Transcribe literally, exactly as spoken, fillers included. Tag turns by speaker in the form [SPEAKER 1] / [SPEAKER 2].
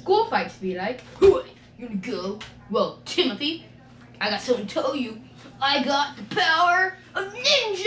[SPEAKER 1] school fights be like? Who you gonna go? Well, Timothy, I got something to tell you. I got the power of ninja!